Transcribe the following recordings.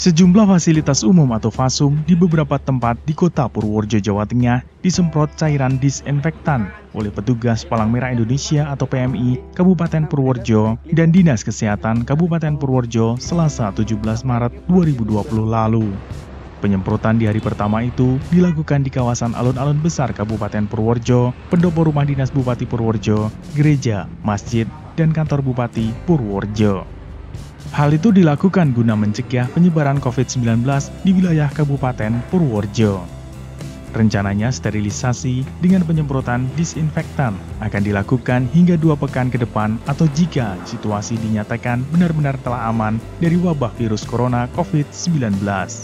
Sejumlah fasilitas umum atau FASUM di beberapa tempat di kota Purworejo, Jawa Tengah disemprot cairan disinfektan oleh petugas Palang Merah Indonesia atau PMI Kabupaten Purworejo dan Dinas Kesehatan Kabupaten Purworejo Selasa 17 Maret 2020 lalu. Penyemprotan di hari pertama itu dilakukan di kawasan alun-alun besar Kabupaten Purworejo, pendopo rumah dinas Bupati Purworejo, gereja, masjid, dan kantor Bupati Purworejo. Hal itu dilakukan guna mencegah penyebaran COVID-19 di wilayah Kabupaten Purworejo. Rencananya sterilisasi dengan penyemprotan disinfektan akan dilakukan hingga 2 pekan ke depan atau jika situasi dinyatakan benar-benar telah aman dari wabah virus corona COVID-19.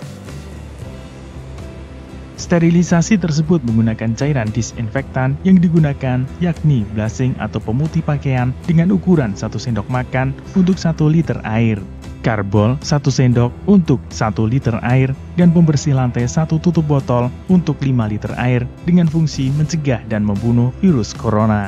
Sterilisasi tersebut menggunakan cairan disinfektan yang digunakan yakni blusing atau pemutih pakaian dengan ukuran 1 sendok makan untuk 1 liter air, karbol 1 sendok untuk 1 liter air, dan pembersih lantai 1 tutup botol untuk 5 liter air dengan fungsi mencegah dan membunuh virus corona.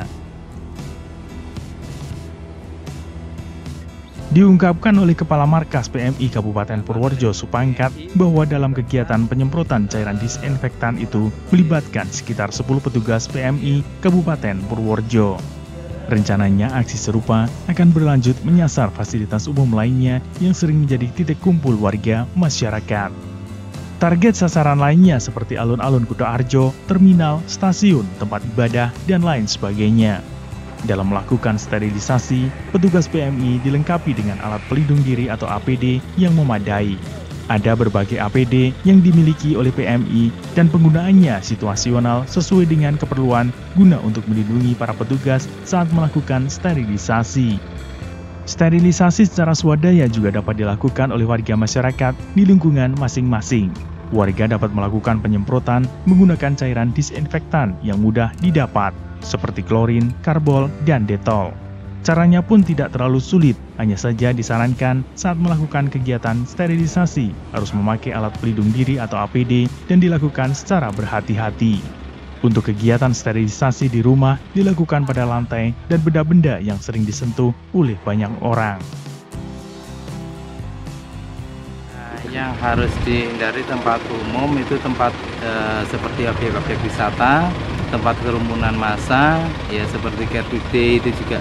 Diungkapkan oleh Kepala Markas PMI Kabupaten Purworejo Supangkat bahwa dalam kegiatan penyemprotan cairan disinfektan itu melibatkan sekitar 10 petugas PMI Kabupaten Purworejo. Rencananya aksi serupa akan berlanjut menyasar fasilitas umum lainnya yang sering menjadi titik kumpul warga masyarakat. Target sasaran lainnya seperti alun-alun Kutoarjo, terminal, stasiun, tempat ibadah, dan lain sebagainya. Dalam melakukan sterilisasi, petugas PMI dilengkapi dengan alat pelindung diri atau APD yang memadai. Ada berbagai APD yang dimiliki oleh PMI dan penggunaannya situasional sesuai dengan keperluan guna untuk melindungi para petugas saat melakukan sterilisasi. Sterilisasi secara swadaya juga dapat dilakukan oleh warga masyarakat di lingkungan masing-masing. Warga dapat melakukan penyemprotan menggunakan cairan disinfektan yang mudah didapat, seperti klorin, karbol, dan detol. Caranya pun tidak terlalu sulit, hanya saja disarankan saat melakukan kegiatan sterilisasi harus memakai alat pelindung diri atau APD dan dilakukan secara berhati-hati. Untuk kegiatan sterilisasi di rumah dilakukan pada lantai dan benda-benda yang sering disentuh oleh banyak orang. Yang harus dihindari tempat umum itu tempat seperti objek-objek wisata, tempat kerumunan massa, ya seperti Car Free Day itu juga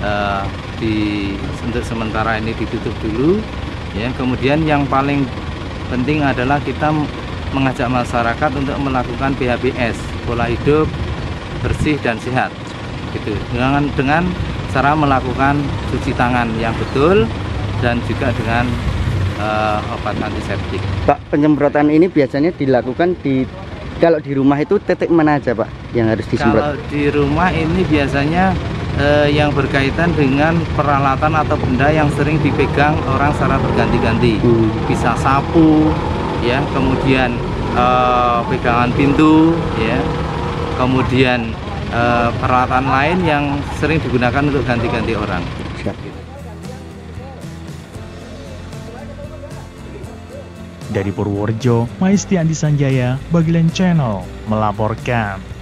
untuk sementara ini ditutup dulu. Ya, kemudian yang paling penting adalah kita mengajak masyarakat untuk melakukan PHBS, pola hidup bersih dan sehat, gitu. Dengan cara melakukan cuci tangan yang betul dan juga dengan obat antiseptik. Pak, penyemprotan ini biasanya dilakukan kalau di rumah itu titik mana aja Pak yang harus disemprot? Kalau di rumah ini biasanya yang berkaitan dengan peralatan atau benda yang sering dipegang orang secara berganti-ganti. Bisa sapu, ya, kemudian pegangan pintu, ya, kemudian peralatan lain yang sering digunakan untuk ganti-ganti orang. Dari Purworejo, Maisti Andi Sanjaya, Bagilan Channel melaporkan.